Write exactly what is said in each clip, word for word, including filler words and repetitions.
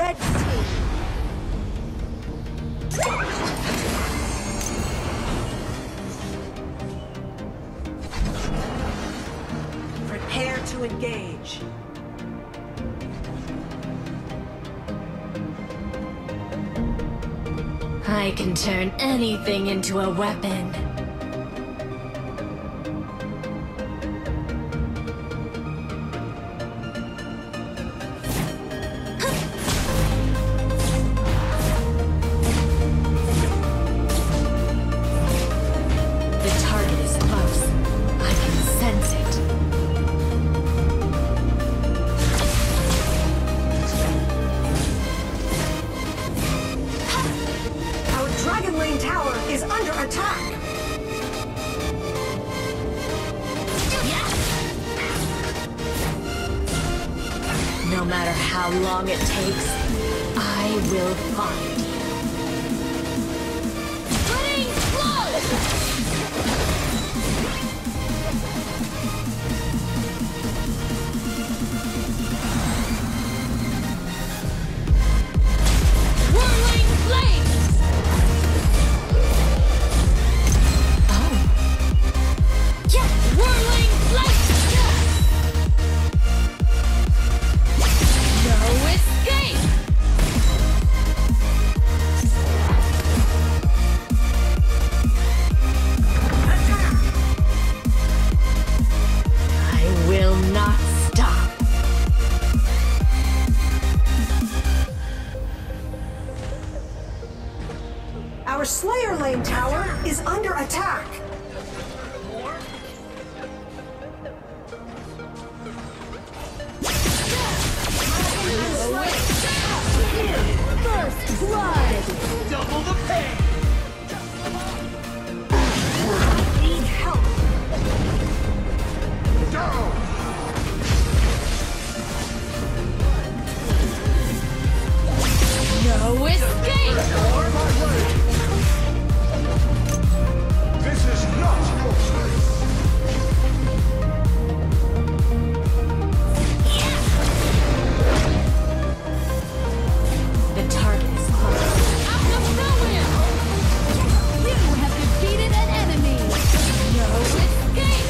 red team. Prepare to engage. I can turn anything into a weapon. No matter how long it takes, I will find you. Running Whirling flames! Oh. Yeah! Whirling flames! Our Slayer Lane tower is under attack. First blood. Double the pain. Need help. Down. No escape! This is not your space. The target is close. Out of nowhere! You have defeated an enemy. No escape!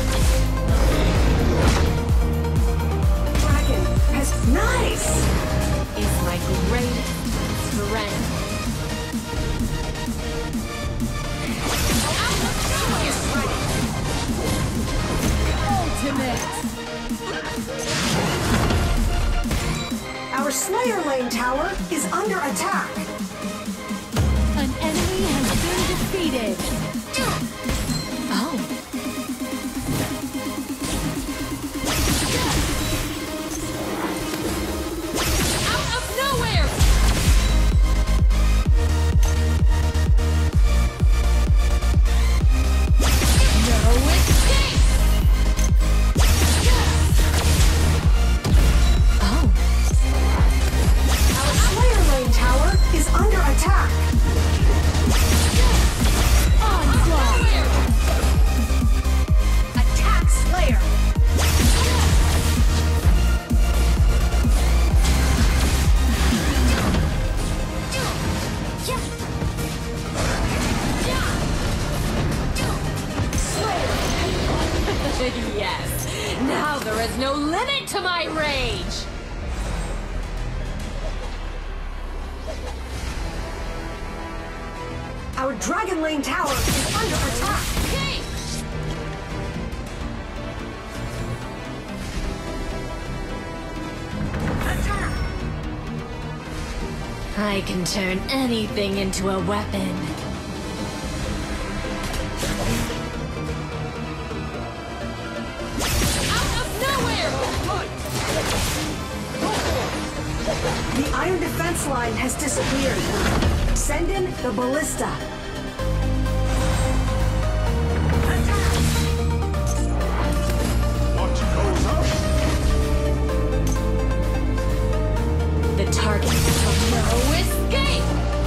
Dragon has nice. Is my greatest strength. Out of nowhere! Ultimate. Our Slayer Lane tower is under attack. An enemy has been defeated. Oh. Out of nowhere! No escape! Oh. Our Slayer Lane tower is under attack. Onslaught. Attack Slayer. Yes. Now there is no limit to my rage. Our Dragon Lane tower is under attack. Okay. Attack. I can turn anything into a weapon. Out of nowhere! The iron defense line has disappeared. Send in the ballista. What goes up? The target is from no escape!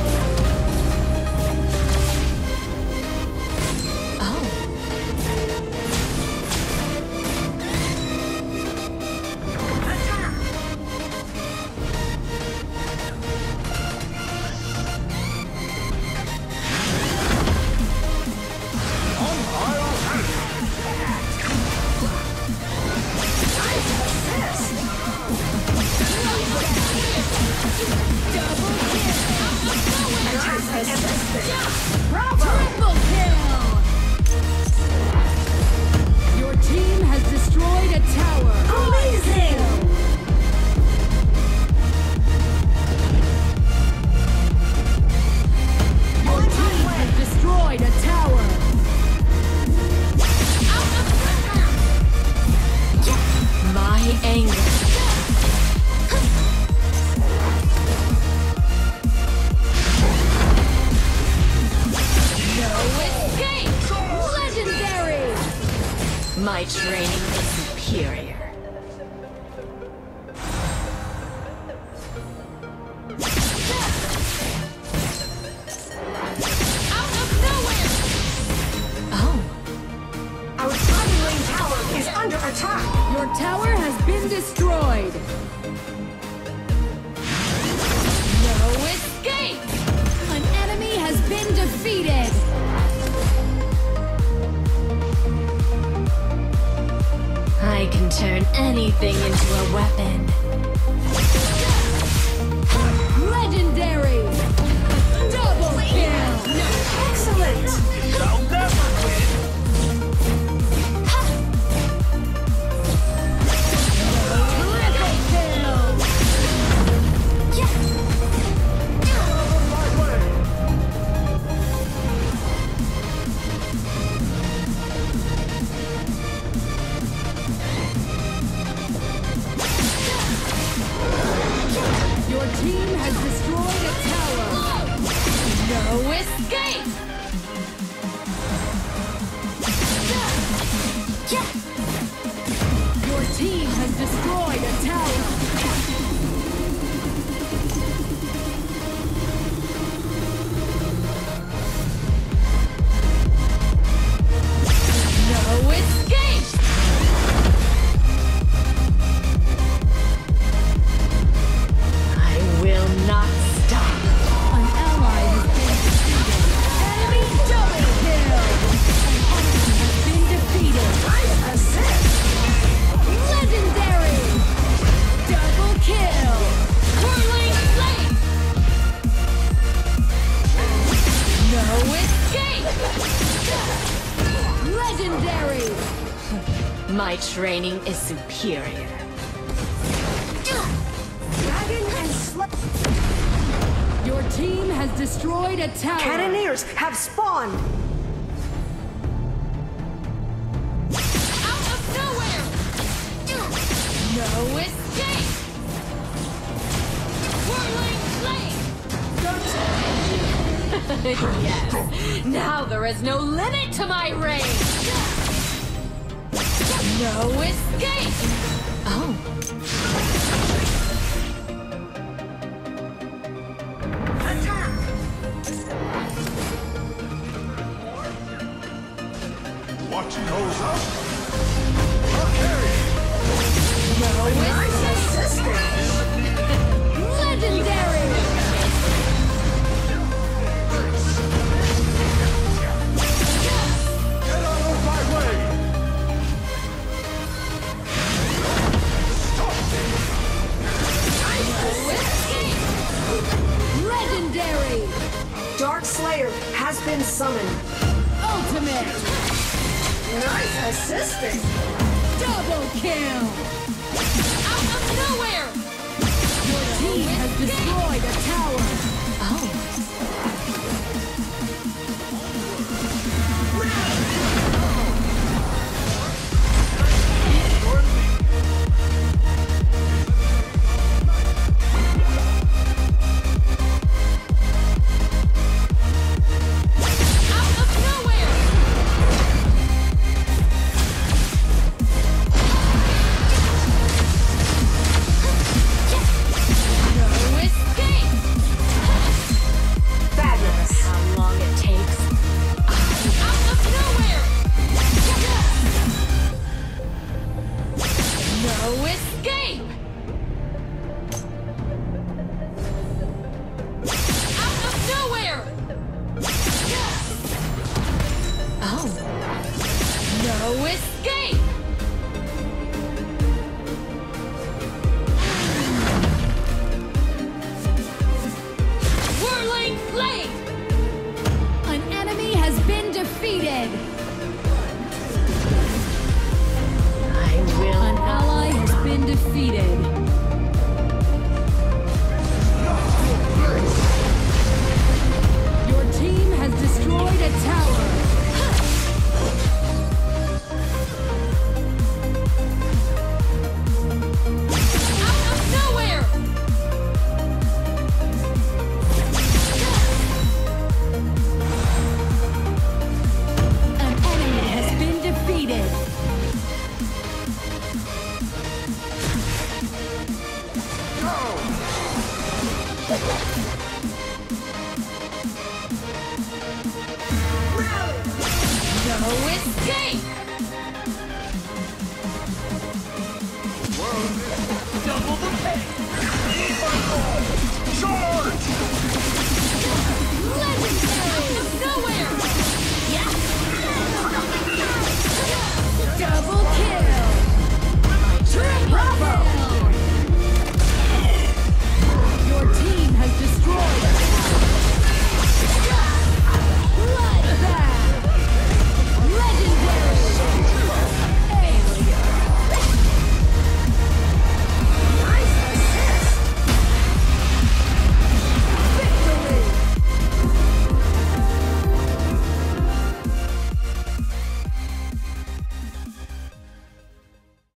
Oh. anything into a weapon. Legendary! Double kill! Excellent! I'll never win! Triple kill! My way! Your team has destroyed a tower! No escape! Your team has destroyed a tower! No escape! I will not stop. An ally has been defeated! Enemy double kill! An enemy has been defeated! Nice assist! Legendary! Double kill! Whirling flame! No escape! Legendary! My training is superior. Dragon and Sl- Your team has destroyed a tower! Cannoneers have spawned! Out of nowhere! No escape! Whirling flame! Yes, now there is no limit to my range! No escape! Oh. Watching those up? Okay! No Nice assistance! Legendary! Get out of my way! Legendary! Dark Slayer has been summoned. Ultimate! Nice assisting! Double kill! Out of nowhere! Your team has destroyed a tower! Oh. Out of nowhere! No escape! Fabulous! How long it takes? Out of nowhere! No escape! Out of nowhere! Oh. No escape! Whirling flame! An enemy has been defeated! I will An ally has been defeated!